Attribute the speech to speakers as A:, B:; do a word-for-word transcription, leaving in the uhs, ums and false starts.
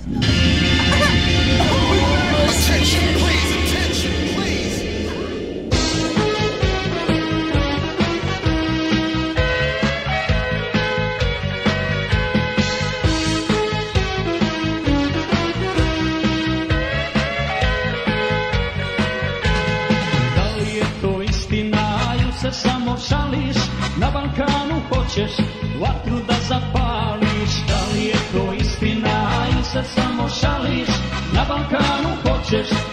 A: Attention, please, attention, please.
B: Da li je to istina ili se samo šališ? Na Balkanu hoćeš vatru da zapališ. Da li je to istina ili se samo šališ? Na Balkanu hoćeš